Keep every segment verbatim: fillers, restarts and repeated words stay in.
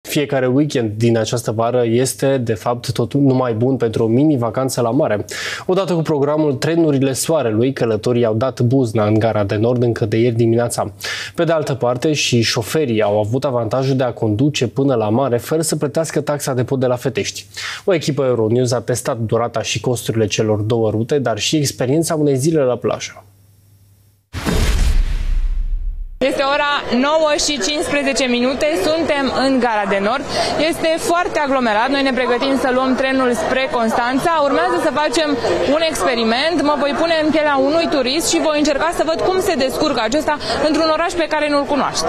Fiecare weekend din această vară este, de fapt, tot numai bun pentru o mini-vacanță la mare. Odată cu programul Trenurile Soarelui, călătorii au dat buzna în Gara de Nord încă de ieri dimineața. Pe de altă parte, și șoferii au avut avantajul de a conduce până la mare fără să plătească taxa de pod de la Fetești. O echipă Euronews a testat durata și costurile celor două rute, dar și experiența unei zile la plajă. Este ora nouă și cincisprezece minute, suntem în Gara de Nord. Este foarte aglomerat, noi ne pregătim să luăm trenul spre Constanța. Urmează să facem un experiment, mă voi pune în pielea unui turist și voi încerca să văd cum se descurcă acesta într-un oraș pe care nu-l cunoaște.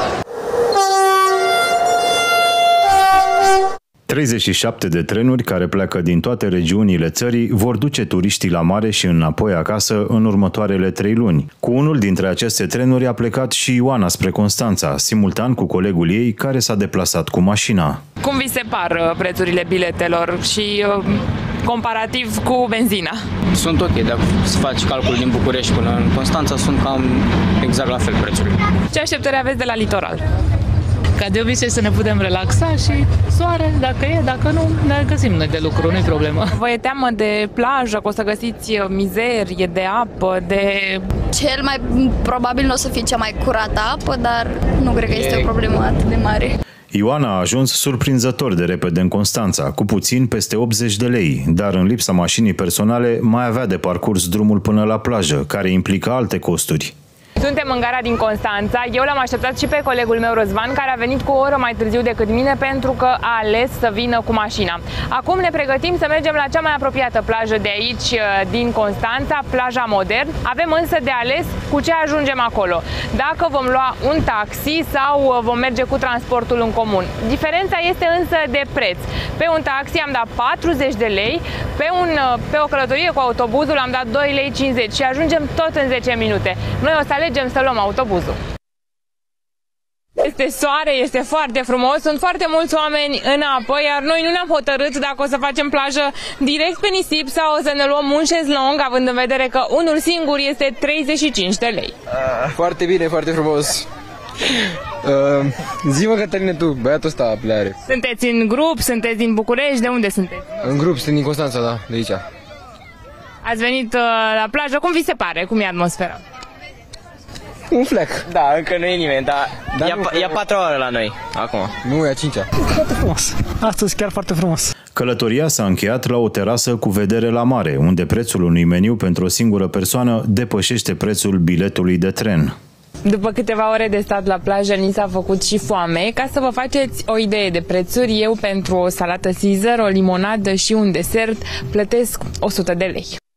treizeci și șapte de trenuri care pleacă din toate regiunile țării vor duce turiștii la mare și înapoi acasă în următoarele trei luni. Cu unul dintre aceste trenuri a plecat și Ioana spre Constanța, simultan cu colegul ei care s-a deplasat cu mașina. Cum vi se par prețurile biletelor și comparativ cu benzina? Sunt ok, dacă să faci calcul din București până în Constanța, sunt cam exact la fel prețurile. Ce așteptări aveți de la litoral? Ca de obicei să ne putem relaxa și soare, dacă e, dacă nu, ne găsim noi de lucru, nu-i problemă. Vă e teamă de plajă, că o să găsiți mizerie, de apă, de... Cel mai probabil nu o să fie cea mai curată apă, dar nu cred că este o problemă atât de mare. Ioana a ajuns surprinzător de repede în Constanța, cu puțin peste optzeci de lei, dar în lipsa mașinii personale mai avea de parcurs drumul până la plajă, care implică alte costuri. Suntem în gara din Constanța. Eu l-am așteptat și pe colegul meu Răzvan, care a venit cu o oră mai târziu decât mine pentru că a ales să vină cu mașina. Acum ne pregătim să mergem la cea mai apropiată plajă de aici, din Constanța, plaja Modern. Avem însă de ales cu ce ajungem acolo. Dacă vom lua un taxi sau vom merge cu transportul în comun. Diferența este însă de preț. Pe un taxi am dat patruzeci de lei, pe, un, pe o călătorie cu autobuzul am dat doi lei cincizeci și ajungem tot în zece minute. Noi o să alegem să luăm autobuzul. Este soare, este foarte frumos, sunt foarte mulți oameni în apă, iar noi nu ne-am hotărât dacă o să facem plajă direct pe nisip sau o să ne luăm un șezlong, având în vedere că unul singur este treizeci și cinci de lei. Uh, foarte bine, foarte frumos. Uh, zi-mă, Cătăline, tu, băiatul ăsta pleare. Sunteți în grup, sunteți din București, de unde sunteți? În grup, sunt din Constanța, da, de aici. Ați venit uh, la plajă, cum vi se pare, cum e atmosfera? Un flec. Da, încă nu e nimeni, dar da, ia, nu, ia patru ore la noi, acum. Nu, e a cincea. Foarte frumos. Astăzi chiar foarte frumos. Călătoria s-a încheiat la o terasă cu vedere la mare, unde prețul unui meniu pentru o singură persoană depășește prețul biletului de tren. După câteva ore de stat la plajă, ni s-a făcut și foame. Ca să vă faceți o idee de prețuri, eu pentru o salată Caesar, o limonadă și un desert plătesc o sută de lei.